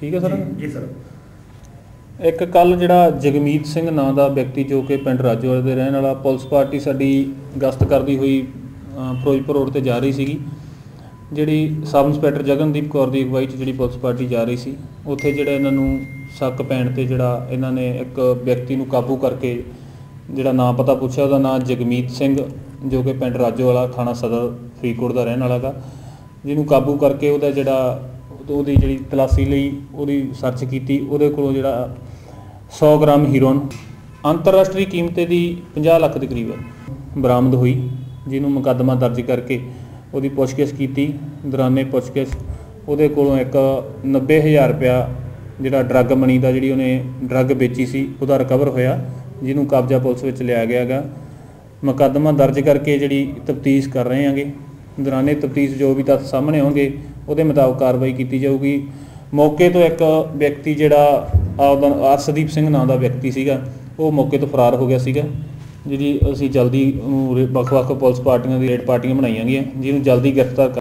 ठीक है सर जी सर। एक कल जिहड़ा जगमीत सिंह नां दा व्यक्ति जो कि पिंड राजोवाले दे रहण वाला पुलिस पार्टी साडी गश्त करदी हुई फिरोजपुर रोड ते जा रही सी जिहड़ी सब इंस्पैक्टर जगनदीप कौर की अगवाई च जिहड़ी पुलिस पार्टी जा रही सी उत्थे जिहड़ा इन्हां नूं शक पैण ते जिहड़ा इन्हां ने एक व्यक्ति नूं काबू करके जिहड़ा नां पता पुछया उहदा नां जगमीत सिंह जो कि पिंड राजोवाला थाणा सदर फरीदकोट दा रहण वाला गा जिहनूं काबू करके उहदा जिहड़ा ਉਹਦੀ ਜਿਹੜੀ ਤਲਾਸ਼ੀ ਲਈ ਉਹਦੀ ਸਰਚ ਕੀਤੀ ਉਹਦੇ ਕੋਲੋਂ ਜਿਹੜਾ 100 ਗ੍ਰਾਮ ਹੀਰੋਇਨ ਅੰਤਰਰਾਸ਼ਟਰੀ ਕੀਮਤ ਦੀ 50 ਲੱਖ ਦੇ ਕਰੀਬ ਬਰਾਮਦ ਹੋਈ ਜਿਹਨੂੰ ਮੁਕੱਦਮਾ ਦਰਜ ਕਰਕੇ ਉਹਦੀ ਪੁੱਛਗਿੱਛ ਕੀਤੀ ਦੌਰਾਨੇ ਪੁੱਛਗਿੱਛ ਉਹਦੇ ਕੋਲੋਂ ਇੱਕ 90,000 ਰੁਪਇਆ ਜਿਹੜਾ ਡਰੱਗ ਮਨੀ ਦਾ ਜਿਹੜੀ ਉਹਨੇ ਡਰੱਗ ਵੇਚੀ ਸੀ ਉਹਦਾ ਰਿਕਵਰ ਹੋਇਆ ਜਿਹਨੂੰ ਕਬਜ਼ਾ ਪੁਲਿਸ ਵਿੱਚ ਲਿਆ ਗਿਆ ਗਾ ਮੁਕੱਦਮਾ ਦਰਜ ਕਰਕੇ ਜਿਹੜੀ ਤਫਤੀਸ਼ ਕਰ ਰਹੇ ਹਾਂਗੇ ਦੌਰਾਨੇ ਤਫਤੀਸ਼ ਜੋ ਵੀ ਤੱਥ ਸਾਹਮਣੇ ਆਉਣਗੇ ਉਹਦੇ ਮੁਤਾਬਕ ਕਾਰਵਾਈ ਕੀਤੀ ਜਾਊਗੀ। ਮੌਕੇ ਤੋਂ ਇੱਕ ਵਿਅਕਤੀ ਜਿਹੜਾ ਆਪਦਾ ਅਰਸ਼ਦੀਪ ਸਿੰਘ ਨਾਂ ਦਾ ਵਿਅਕਤੀ ਸੀਗਾ ਉਹ ਮੌਕੇ ਤੋਂ ਫਰਾਰ ਹੋ ਗਿਆ ਸੀਗਾ ਜਿਹਦੀ ਅਸੀਂ ਜਲਦੀ ਵੱਖ-ਵੱਖ ਪੁਲਿਸ ਪਾਰਟੀਆਂ ਦੀ ਰੇਡ ਪਾਰਟੀਆਂ ਬਣਾਈਆਂ ਗਈਆਂ ਜਿਹਨੂੰ ਜਲਦੀ ਗ੍ਰਿਫਤਾਰ